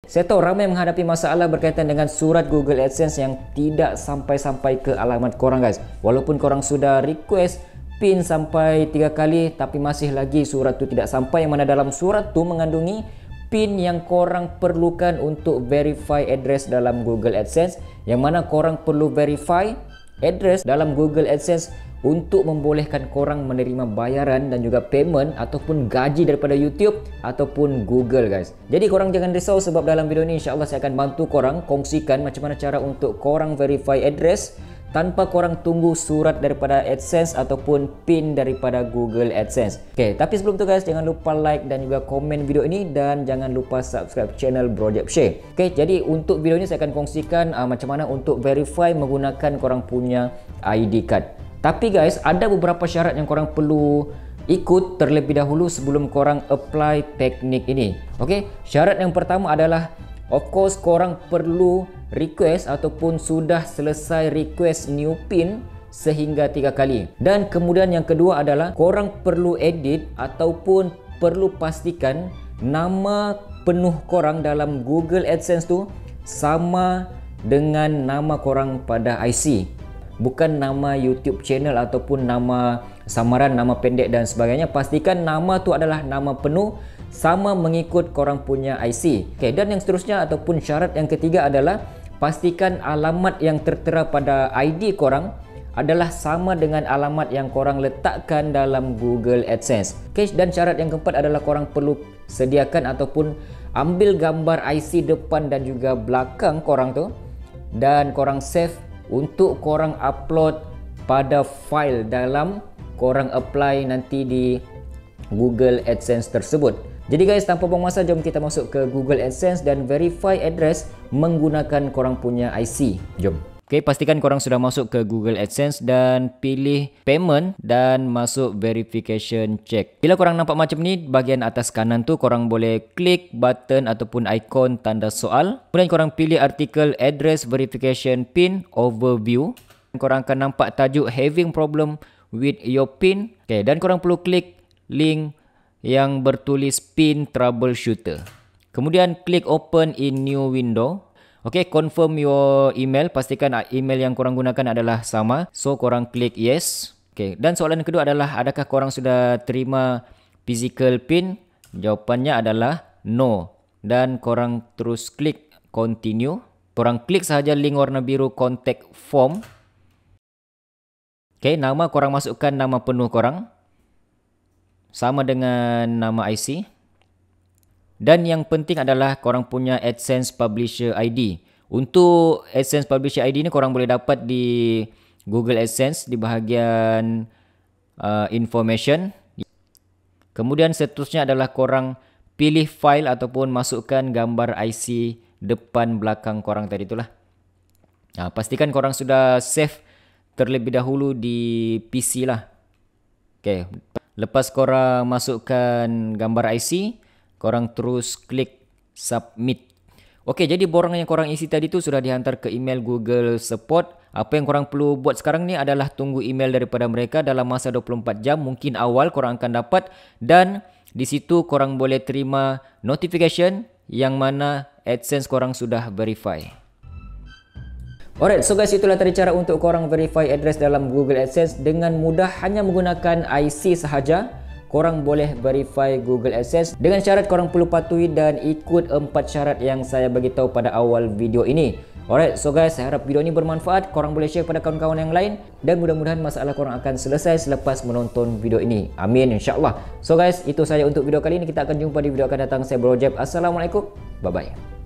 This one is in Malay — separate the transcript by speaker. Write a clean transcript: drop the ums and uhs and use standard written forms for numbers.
Speaker 1: Saya tahu ramai menghadapi masalah berkaitan dengan surat Google AdSense yang tidak sampai-sampai ke alamat korang guys. Walaupun korang sudah request PIN sampai 3 kali tapi masih lagi surat tu tidak sampai, yang mana dalam surat tu mengandungi PIN yang korang perlukan untuk verify address dalam Google AdSense, yang mana korang perlu verify address dalam Google AdSense untuk membolehkan korang menerima bayaran dan juga payment ataupun gaji daripada YouTube ataupun Google guys. Jadi korang jangan risau, sebab dalam video ni insyaAllah saya akan bantu korang kongsikan macam mana cara untuk korang verify address tanpa korang tunggu surat daripada AdSense ataupun PIN daripada Google AdSense. Okay, tapi sebelum tu guys, jangan lupa like dan juga komen video ini dan jangan lupa subscribe channel Bro Jeb Share. Okay, jadi untuk video ini saya akan kongsikan macam mana untuk verify menggunakan korang punya ID card. Tapi guys, ada beberapa syarat yang korang perlu ikut terlebih dahulu sebelum korang apply teknik ini. Okay, syarat yang pertama adalah of course korang perlu request ataupun sudah selesai request new PIN sehingga 3 kali. Dan kemudian yang kedua adalah korang perlu edit ataupun perlu pastikan nama penuh korang dalam Google AdSense tu sama dengan nama korang pada IC. Bukan nama YouTube channel ataupun nama samaran, nama pendek dan sebagainya. Pastikan nama tu adalah nama penuh sama mengikut korang punya IC. Okay, dan yang seterusnya ataupun syarat yang ketiga adalah pastikan alamat yang tertera pada ID korang adalah sama dengan alamat yang korang letakkan dalam Google AdSense. Okay, dan syarat yang keempat adalah korang perlu sediakan ataupun ambil gambar IC depan dan juga belakang korang tu dan korang save untuk korang upload pada file dalam korang apply nanti di Google AdSense tersebut. Jadi guys, tanpa buang masa, jom kita masuk ke Google AdSense dan verify address menggunakan korang punya IC. Jom. Okay, pastikan korang sudah masuk ke Google AdSense dan pilih payment dan masuk verification check. Bila korang nampak macam ni, bahagian atas kanan tu korang boleh klik button ataupun ikon tanda soal. Kemudian korang pilih artikel address verification PIN overview. Korang akan nampak tajuk having problem with your PIN. Okay, dan korang perlu klik link yang bertulis PIN troubleshooter. Kemudian klik open in new window. Okay, confirm your email. Pastikan email yang korang gunakan adalah sama. So, korang klik yes. Okay, dan soalan kedua adalah adakah korang sudah terima physical PIN? Jawapannya adalah no. Dan korang terus klik continue. Korang klik sahaja link warna biru contact form. Okay, nama korang masukkan nama penuh korang sama dengan nama IC. Dan yang penting adalah korang punya AdSense Publisher ID. Untuk AdSense Publisher ID ni korang boleh dapat di Google AdSense di bahagian information. Kemudian seterusnya adalah korang pilih file ataupun masukkan gambar IC depan belakang korang tadi itulah. Pastikan korang sudah save terlebih dahulu di PC lah. Okay. Lepas korang masukkan gambar IC, korang terus klik submit. Okey, jadi borang yang korang isi tadi tu sudah dihantar ke email Google Support. Apa yang korang perlu buat sekarang ni adalah tunggu email daripada mereka dalam masa 24 jam. Mungkin awal korang akan dapat dan di situ korang boleh terima notification yang mana AdSense korang sudah verify. Alright, so guys, itulah tadi cara untuk korang verify address dalam Google AdSense dengan mudah hanya menggunakan IC sahaja. Korang boleh verify Google AdSense dengan syarat korang perlu patuhi dan ikut 4 syarat yang saya bagi tahu pada awal video ini. Alright, so guys, saya harap video ini bermanfaat. Korang boleh share pada kawan-kawan yang lain dan mudah-mudahan masalah korang akan selesai selepas menonton video ini. Amin, insyaAllah. So guys, itu saja untuk video kali ini. Kita akan jumpa di video akan datang. Saya Bro Jeb. Assalamualaikum. Bye-bye.